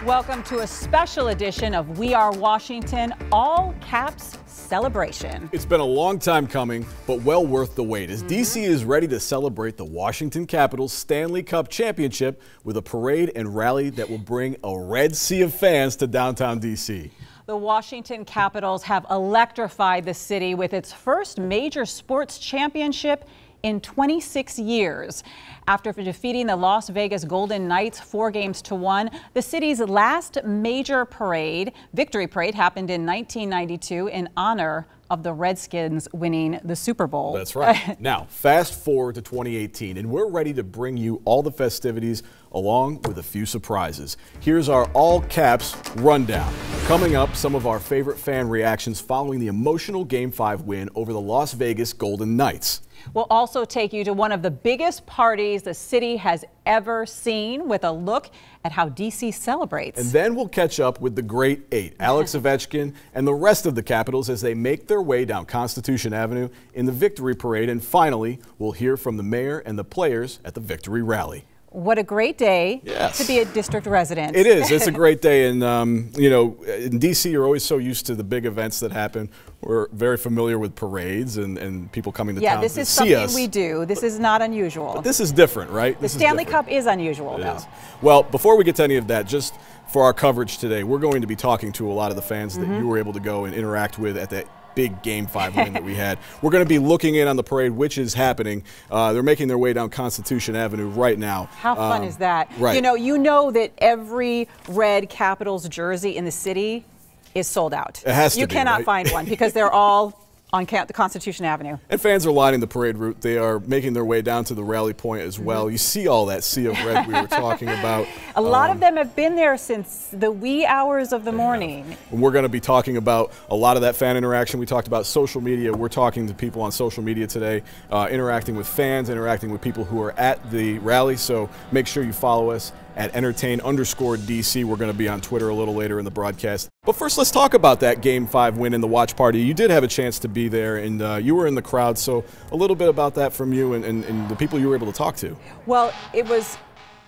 Welcome to a special edition of We Are Washington All Caps Celebration. It's been a long time coming, but well worth the wait as DC is ready to celebrate the Washington Capitals Stanley Cup Championship with a parade and rally that will bring a red sea of fans to downtown DC. The Washington Capitals have electrified the city with its first major sports championship in 26 years. After defeating the Las Vegas Golden Knights 4-1, the city's last major victory parade happened in 1992 in honor of the Redskins winning the Super Bowl. That's right. Now, fast forward to 2018, and we're ready to bring you all the festivities along with a few surprises. Here's our all caps rundown. Coming up, some of our favorite fan reactions following the emotional Game 5 win over the Las Vegas Golden Knights. We'll also take you to one of the biggest parties the city has ever seen with a look at how DC celebrates. And then we'll catch up with the Great Eight, Alex Ovechkin and the rest of the Capitals as they make their way down Constitution Avenue in the Victory Parade. And finally, we'll hear from the mayor and the players at the Victory Rally. What a great day to be a district resident. It is. It's a great day. And, you know, in D.C., you're always so used to the big events that happen. We're very familiar with parades and people coming to town to see us. Yeah, this is something we do. This is not unusual. But this is different, right? The Stanley Cup is unusual, though. Well, before we get to any of that, just for our coverage today, we're going to be talking to a lot of the fans that you were able to go and interact with at that big Game 5 win that we had. We're going to be looking in on the parade, which is happening. They're making their way down Constitution Avenue right now. How fun is that? Right. You know that every red Capitals jersey in the city is sold out. It has to be. You cannot find one because they're all on the Constitution Avenue. And fans are lining the parade route. They are making their way down to the rally point as well. You see all that sea of red we were talking about. A lot of them have been there since the wee hours of the morning. And we're going to be talking about a lot of that fan interaction. We talked about social media. We're talking to people on social media today, interacting with fans, interacting with people who are at the rally. So make sure you follow us at entertain_DC. We're going to be on Twitter a little later in the broadcast. But first, let's talk about that Game 5 win and the watch party. You did have a chance to be there, and you were in the crowd. So a little bit about that from you and the people you were able to talk to. Well, it was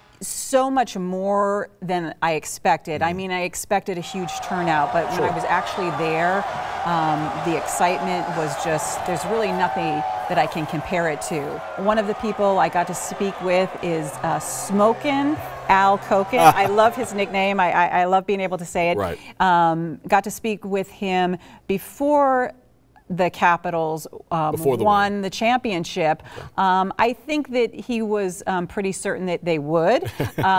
so much more than I expected. I mean, I expected a huge turnout, but when I was actually there, the excitement was just, there's really nothing that I can compare it to. One of the people I got to speak with is Smokin' Al Koken. I love his nickname. I love being able to say it. Right. Got to speak with him before the Capitals won the championship. I think that he was pretty certain that they would,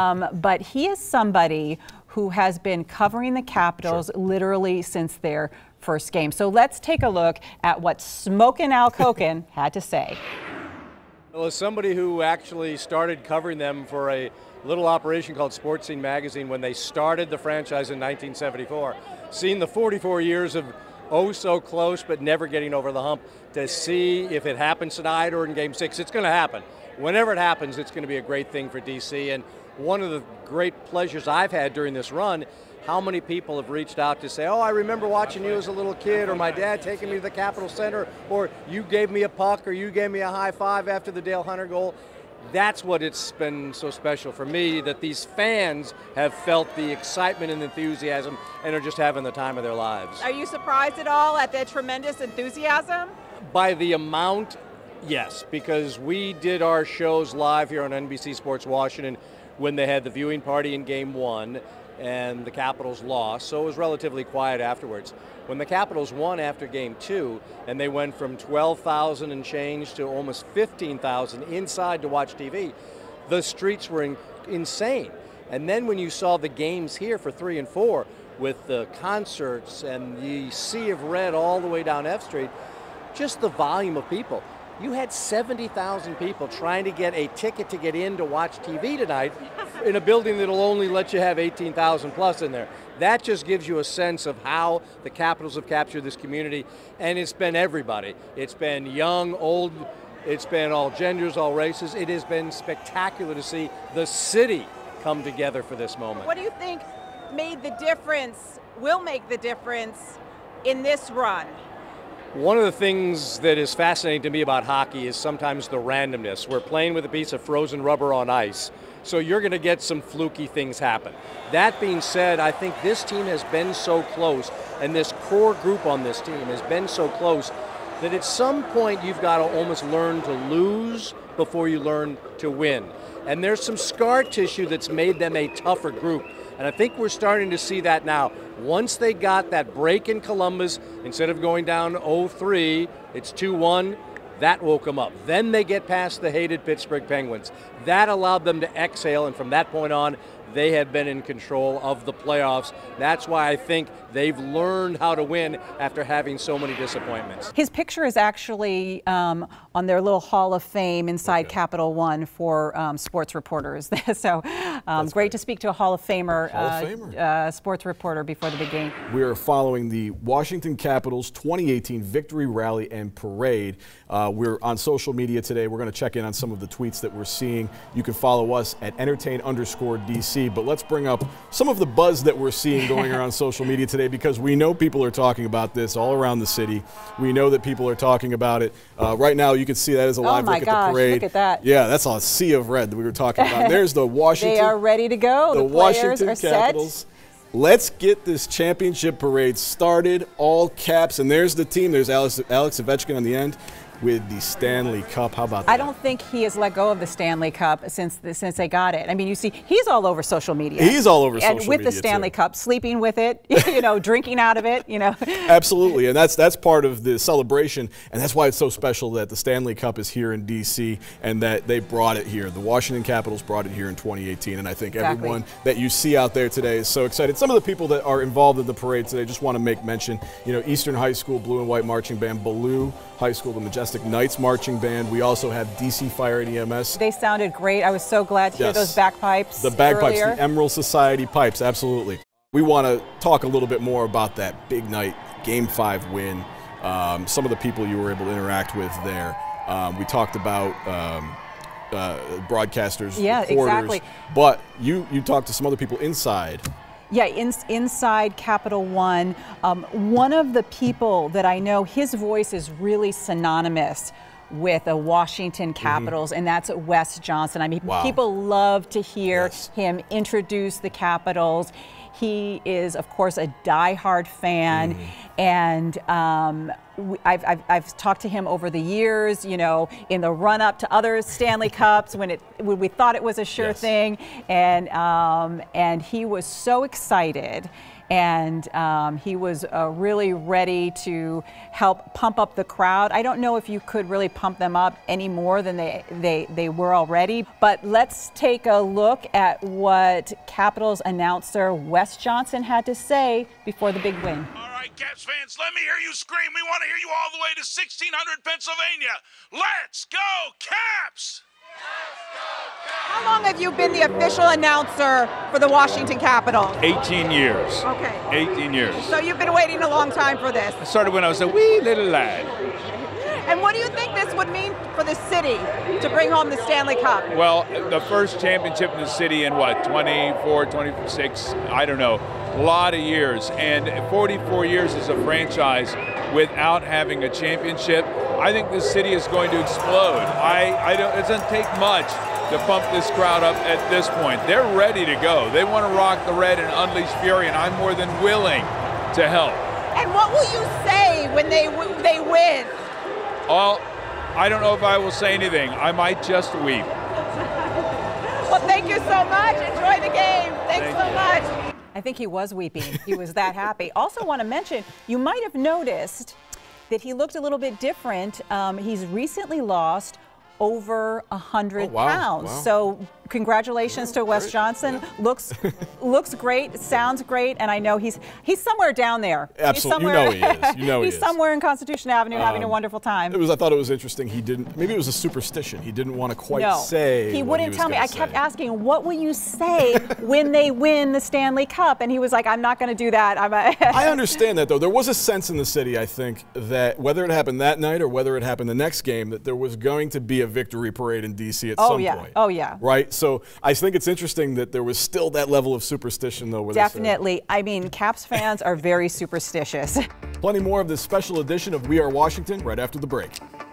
but he is somebody who has been covering the Capitals literally since their first game. So let's take a look at what Smokin' Al Koken had to say. Well, as somebody who actually started covering them for a little operation called Sports Scene Magazine when they started the franchise in 1974, seeing the 44 years of oh so close but never getting over the hump, to see if it happens tonight or in Game 6, it's going to happen. Whenever it happens, it's going to be a great thing for DC. And one of the great pleasures I've had during this run, how many people have reached out to say, oh, I remember watching you as a little kid, or my dad taking me to the Capitol Center, or you gave me a puck, or you gave me a high five after the Dale Hunter goal. That's what it's been so special for me, that these fans have felt the excitement and enthusiasm and are just having the time of their lives. Are you surprised at all at the tremendous enthusiasm? By the amount, yes, because we did our shows live here on NBC Sports Washington when they had the viewing party in Game 1 and the Capitals lost, so it was relatively quiet afterwards. When the Capitals won after Game 2, and they went from 12,000 and change to almost 15,000 inside to watch TV, the streets were insane. And then when you saw the games here for 3 and 4, with the concerts and the sea of red all the way down F Street, just the volume of people. You had 70,000 people trying to get a ticket to get in to watch TV tonight in a building that'll only let you have 18,000 plus in there. That just gives you a sense of how the Capitals have captured this community, and it's been everybody. It's been young, old, it's been all genders, all races. It has been spectacular to see the city come together for this moment. What do you think made the difference, will make the difference in this run? One of the things that is fascinating to me about hockey is sometimes the randomness. We're playing with a piece of frozen rubber on ice, so you're going to get some fluky things happen. That being said, I think this team has been so close, and this core group on this team has been so close, that at some point you've got to almost learn to lose before you learn to win. And there's some scar tissue that's made them a tougher group. And I think we're starting to see that now. Once they got that break in Columbus, instead of going down 0-3, it's 2-1, that woke them up. Then they get past the hated Pittsburgh Penguins. That allowed them to exhale, and from that point on, they have been in control of the playoffs. That's why I think they've learned how to win after having so many disappointments. His picture is actually on their little Hall of Fame inside Capital One for sports reporters. So great to speak to a Hall of Famer, sports reporter before the big game. We are following the Washington Capitals 2018 Victory Rally and Parade. We're on social media today. We're going to check in on some of the tweets that we're seeing. You can follow us at entertain_DC. But let's bring up some of the buzz that we're seeing going around social media today, because we know people are talking about this all around the city. We know that people are talking about it. Right now, you can see that as a live look at the parade. Look at that. Yeah, that's a sea of red that we were talking about. And there's the Washington. They are ready to go. The Washington players are Capitals. Set. Let's get this championship parade started, all caps. And there's the team. There's Alex Ovechkin on the end with the Stanley Cup. How about that? I don't think he has let go of the Stanley Cup since they got it. I mean, you see, he's all over social media. He's all over social media, and with the Stanley Cup, sleeping with it, you know, drinking out of it, you know. Absolutely, and that's part of the celebration, and that's why it's so special that the Stanley Cup is here in D.C. and that they brought it here. The Washington Capitals brought it here in 2018, and I think everyone that you see out there today is so excited. Some of the people that are involved in the parade today, just want to make mention, you know, Eastern High School Blue and White Marching Band, Ballou High School, the Majestic Knights Marching Band. We also have DC Fire and EMS. They sounded great. I was so glad to hear those bagpipes. The bagpipes, earlier. The Emerald Society pipes, absolutely. We want to talk a little bit more about that big night, Game 5 win. Some of the people you were able to interact with there. We talked about broadcasters, reporters, exactly. But you talked to some other people inside. Yeah, inside Capital One, one of the people that I know, his voice is really synonymous with the Washington Capitals, and that's Wes Johnson. I mean, people love to hear him introduce the Capitals. He is, of course, a diehard fan, and I've talked to him over the years, you know, in the run-up to other Stanley Cups when we thought it was a sure thing, and he was so excited. And he was really ready to help pump up the crowd. I don't know if you could really pump them up any more than they were already, but let's take a look at what Capitals announcer Wes Johnson had to say before the big win. All right, Caps fans, let me hear you scream. We want to hear you all the way to 1600 Pennsylvania. Let's go, Caps! How long have you been the official announcer for the Washington Capitals? 18 years. Okay. 18 years. So you've been waiting a long time for this. I started when I was a wee little lad. And what do you think this would mean for the city to bring home the Stanley Cup? Well, the first championship in the city in what, 24, 26, I don't know, a lot of years. And 44 years as a franchise without having a championship, I think this city is going to explode. It doesn't take much to pump this crowd up at this point. They're ready to go. They want to rock the red and unleash fury, and I'm more than willing to help. And what will you say when they win? Well, I don't know if I will say anything. I might just weep. Well, thank you so much. Enjoy the game. Thanks so much. I think he was weeping. He was that happy. Also want to mention, you might have noticed that he looked a little bit different. He's recently lost over 100 pounds. Wow. So congratulations to Wes Johnson. Yeah. Looks great, sounds great, and I know he's somewhere down there. Absolutely, you know he is. You know he's somewhere in Constitution Avenue having a wonderful time. I thought it was interesting. He didn't. Maybe it was a superstition. He didn't want to quite say. He wouldn't tell me. I kept asking, "What will you say when they win the Stanley Cup?" And he was like, "I'm not going to do that." I understand that, though. There was a sense in the city, I think, that whether it happened that night or whether it happened the next game, that there was going to be a victory parade in D.C. at some point. Oh, yeah. Right? So I think it's interesting that there was still that level of superstition, though. Definitely. I mean, Caps fans are very superstitious. Plenty more of this special edition of We Are Washington right after the break.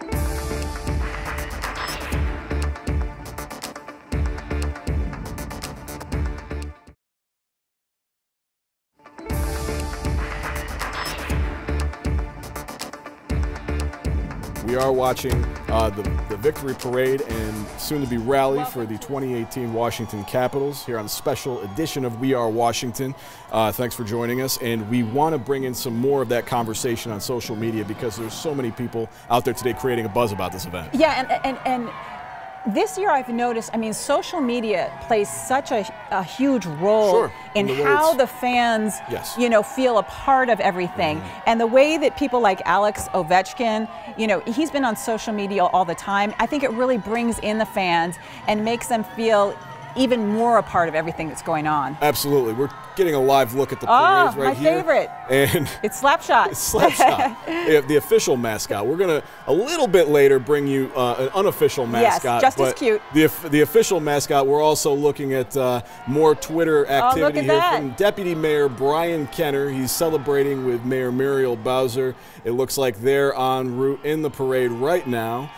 We are watching the victory parade and soon-to-be rally for the 2018 Washington Capitals here on a special edition of We Are Washington. Thanks for joining us, and we want to bring in some more of that conversation on social media because there's so many people out there today creating a buzz about this event. Yeah, and this year I've noticed, I mean, social media plays such a huge role in how the fans, you know, feel a part of everything. And the way that people like Alex Ovechkin, you know, he's been on social media all the time. I think it really brings in the fans and makes them feel even more a part of everything that's going on. Absolutely. We're getting a live look at the parades right here. My favorite. And it's Slapshot. It's Slapshot. The official mascot. We're going to, a little bit later, bring you an unofficial mascot. Yes, just as cute. The official mascot, we're also looking at more Twitter activity here from Deputy Mayor Brian Kenner. He's celebrating with Mayor Muriel Bowser. It looks like they're en route in the parade right now.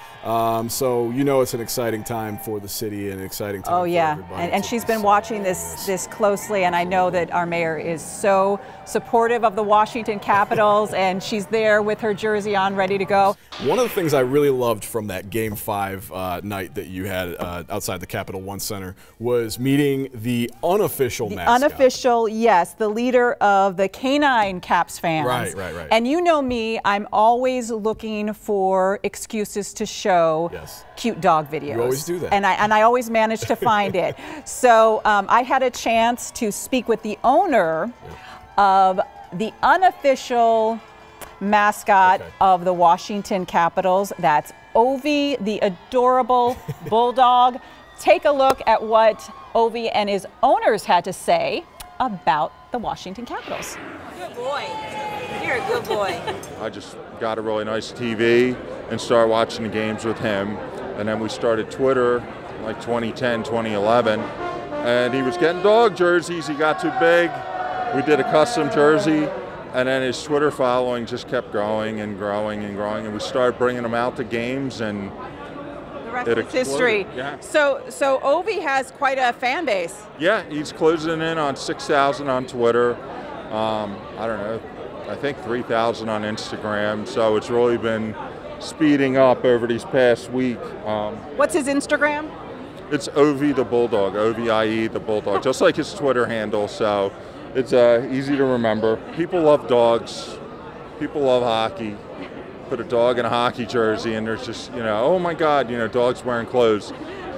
So you know it's an exciting time for the city and an exciting time for everybody. And she's been watching this closely, and I know that our mayor is so supportive of the Washington Capitals, and she's there with her jersey on, ready to go. One of the things I really loved from that Game 5 night that you had outside the Capital One Center was meeting the unofficial mascot. Unofficial, yes, the leader of the Canine Caps fans. Right. And you know me, I'm always looking for excuses to show cute dog videos. You always do that. And I always manage to find it. So I had a chance to speak with the owner of the unofficial mascot of the Washington Capitals. That's Ovi, the adorable bulldog. Take a look at what Ovi and his owners had to say about the Washington Capitals. Good boy. You're a good boy. I just got a really nice TV and started watching the games with him. And then we started Twitter like 2010, 2011. And he was getting dog jerseys. He got too big. We did a custom jersey. And then his Twitter following just kept growing and growing and growing. And we started bringing him out to games, and the rest is history. Yeah. So Ovi has quite a fan base. Yeah, he's closing in on 6,000 on Twitter. I don't know, I think 3,000 on Instagram. So it's really been speeding up over these past week. What's his Instagram? It's Ovi the Bulldog, O-V-I-E the Bulldog, just like his Twitter handle. So it's easy to remember. People love dogs. People love hockey. Put a dog in a hockey jersey and there's just, you know, oh my God, you know, dogs wearing clothes.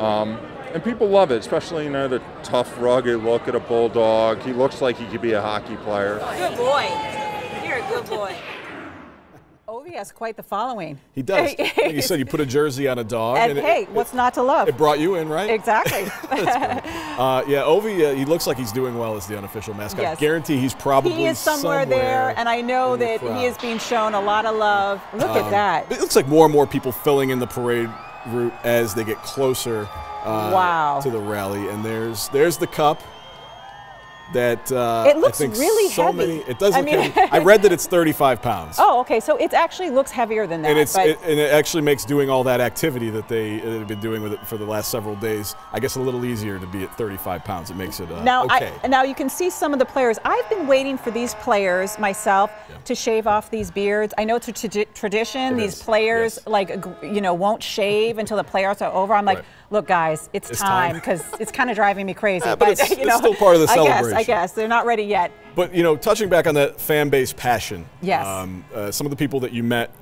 And people love it, especially, you know, the tough, rugged look at a bulldog. He looks like he could be a hockey player. Good boy. You're a good boy. Ovi has quite the following. He does. You said you put a jersey on a dog. And hey, what's not to love? It brought you in, right? Exactly. Yeah, Ovi, he looks like he's doing well as the unofficial mascot. Yes. Guarantee he's probably he is somewhere there, and I know that he is being shown a lot of love. Look at that. It looks like more and more people filling in the parade route as they get closer to the rally. And there's the cup. That it looks really heavy. It doesn't. I read that it's 35 pounds. Oh, okay. So it actually looks heavier than that. And it actually makes doing all that activity that they have been doing with it for the last several days, I guess, a little easier to be at 35 pounds. It makes it okay. Now you can see some of the players. I've been waiting for these players myself to shave off these beards. I know it's a tradition. These players won't shave until the playoffs are over. I'm like, look, guys, it's time, because it's kind of driving me crazy. But it's still part of the celebration. I guess they're not ready yet. But touching back on that fan base passion. Yes. Some of the people that you met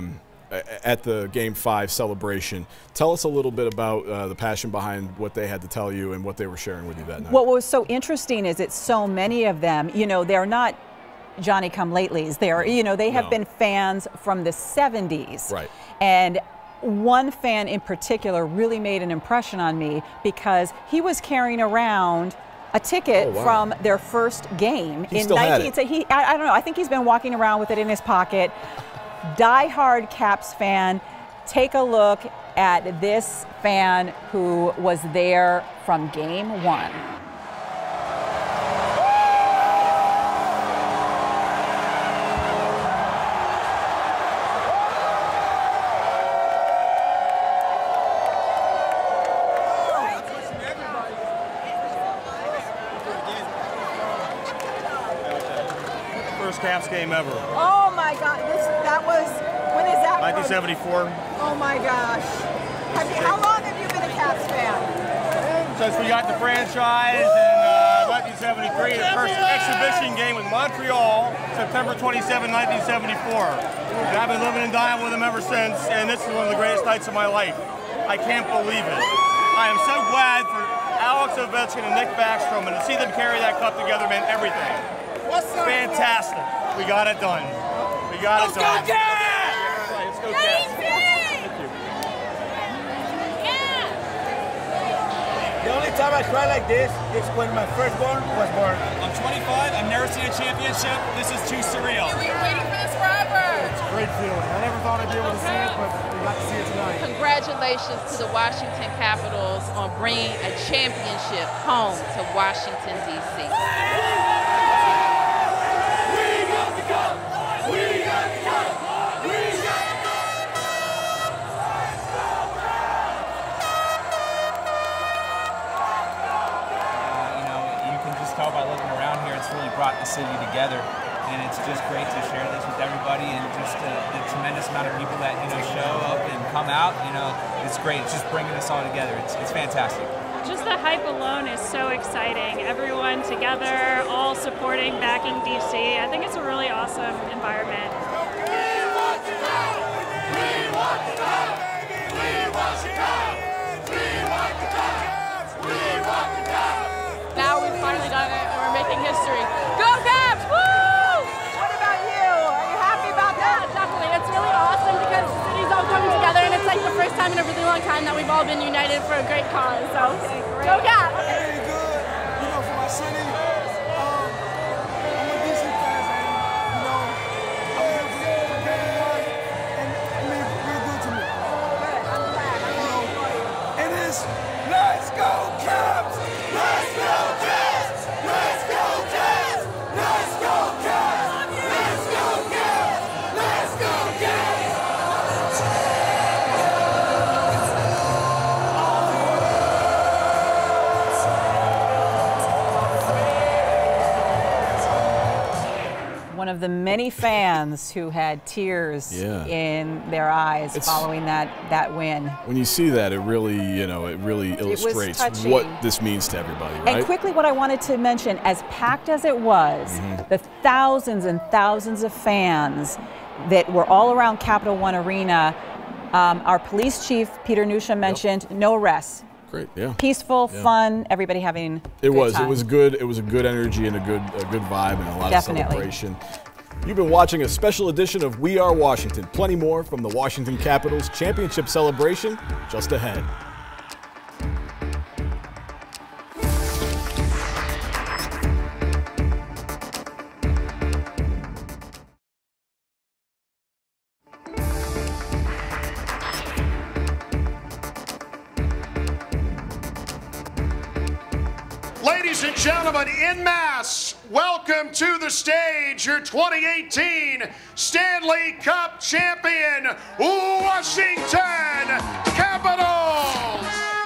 at the Game 5 celebration, tell us a little bit about the passion behind what they had to tell you and what they were sharing with you that night. What was so interesting is that so many of them, they're not Johnny-come-latelys. They have been fans from the 70s. Right. And one fan in particular really made an impression on me because he was carrying around a ticket from their first game in 19. I don't know. I think he's been walking around with it in his pocket. Die-hard Caps fan. take a look at this fan who was there from game one. First Caps game ever. Oh my God! That was, when is that? 1974. Oh my gosh! How long have you been a Caps fan? Since we got the franchise in 1973, the first exhibition game with Montreal, September 27, 1974. And I've been living and dying with them ever since, and this is one of the greatest nights of my life. I can't believe it. I am so glad for Alex Ovechkin and Nick Backstrom, and to see them carry that cup together meant everything. Fantastic. We got it done. We got it done. Let's go, Cats! Let's go, Cats. Thank you. The only time I cry like this is when my firstborn was born. I'm 25. I've never seen a championship. This is too surreal. We've been waiting for this forever. It's a great feeling. I never thought I'd be able to see it, but we got to see it tonight. Congratulations to the Washington Capitals on bringing a championship home to Washington, D.C. Tell by looking around here, it's really brought the city together, and it's just great to share this with everybody, and just the tremendous amount of people that show up and come out. It's great. It's just bringing us all together. It's fantastic. Just the hype alone is so exciting. Everyone together, all supporting, backing DC. I think it's a really awesome environment. Now we've finally done it, and we're making history. Go Caps! Woo! What about you? Are you happy about that? Yeah, definitely. It's really awesome because the city's all coming together, and it's like the first time in a really long time that we've all been united for a great cause. So, go Caps! Very good, for my city. I'm a DC fan, and I'm here for game one, and it means real good to me. Good. I'm glad. It is, let's go Caps! Let's go Caps! Let's go Caps! Let's go Caps! Let's go Caps! Let's go Caps! One of the many fans who had tears in their eyes following that win. When you see that, it really illustrates what this means to everybody, right? And quickly, what I wanted to mention, as packed as it was, the thousands and thousands of fans that were all around Capital One Arena, our police chief, Peter Newsham, mentioned no arrests. Great, yeah. Peaceful, fun, everybody having a good time. It was good. It was a good energy and a good vibe and a lot of celebration. You've been watching a special edition of We Are Washington. Plenty more from the Washington Capitals championship celebration just ahead. Ladies and gentlemen, en masse, welcome to the stage your 2018 Stanley Cup champion, Washington Capitals!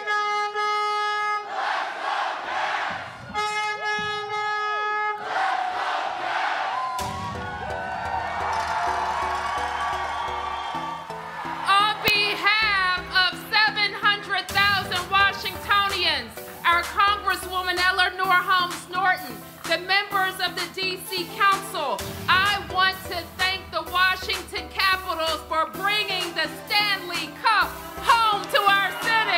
On behalf of 700,000 Washingtonians, our Congresswoman Eleanor Holmes Norton, the members of the D.C. Council, I want to thank the Washington Capitals for bringing the Stanley Cup home to our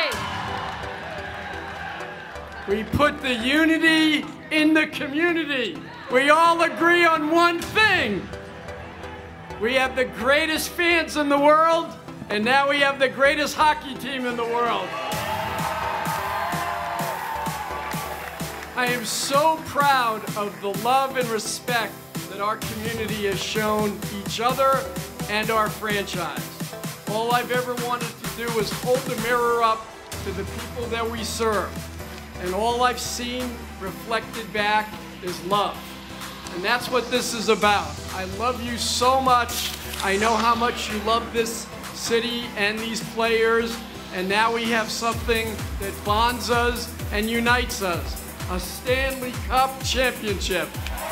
city. We put the unity in the community. We all agree on one thing. We have the greatest fans in the world, and now we have the greatest hockey team in the world. I am so proud of the love and respect that our community has shown each other and our franchise. All I've ever wanted to do is hold the mirror up to the people that we serve. And all I've seen reflected back is love. And that's what this is about. I love you so much. I know how much you love this city and these players. And now we have something that bonds us and unites us. A Stanley Cup championship.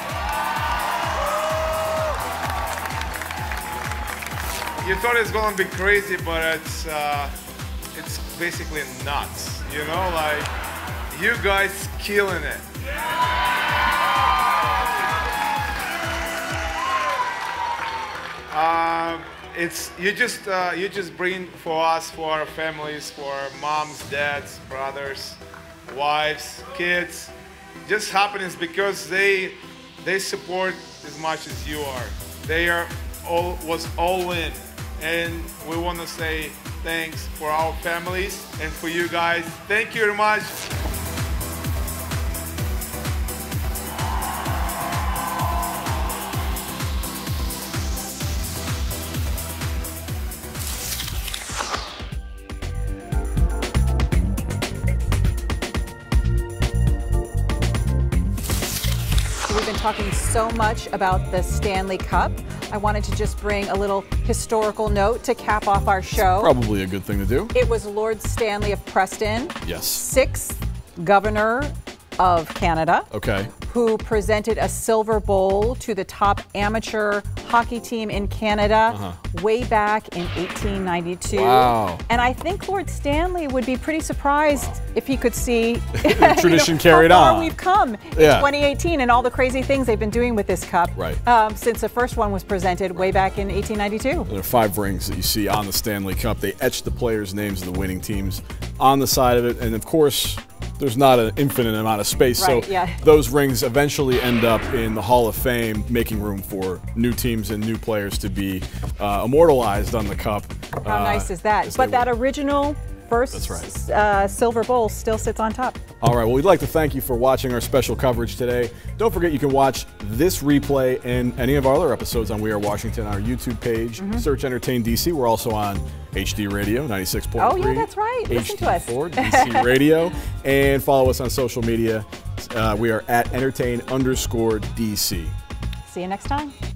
You thought it's gonna be crazy, but it's basically nuts. You know, like you guys killing it. You just bring for us, for our families, for moms, dads, brothers, wives, kids. Just happiness because they support as much as you are. They are was all in, and we want to say thanks for our families and for you guys. Thank you very much. We've been talking so much about the Stanley Cup. I wanted to just bring a little historical note to cap off our show. Probably a good thing to do. It was Lord Stanley of Preston. Yes. 6th Governor of Canada. Okay. Who presented a silver bowl to the top amateur hockey team in Canada way back in 1892. Wow. And I think Lord Stanley would be pretty surprised if he could see tradition carried how far on. We've come in 2018 and all the crazy things they've been doing with this cup since the first one was presented way back in 1892. There are 5 rings that you see on the Stanley Cup. They etched the players' names of the winning teams on the side of it, and of course, there's not an infinite amount of space, so those rings eventually end up in the Hall of Fame, making room for new teams and new players to be immortalized on the cup. How nice is that? But that original first silver bowl still sits on top. All right, well, we'd like to thank you for watching our special coverage today. Don't forget you can watch this replay and any of our other episodes on We Are Washington on our YouTube page. Search Entertain DC. We're also on HD Radio, 96.3. Oh, yeah, that's right. Listen to us. HD4, DC Radio. And follow us on social media. We are at Entertain_DC. See you next time.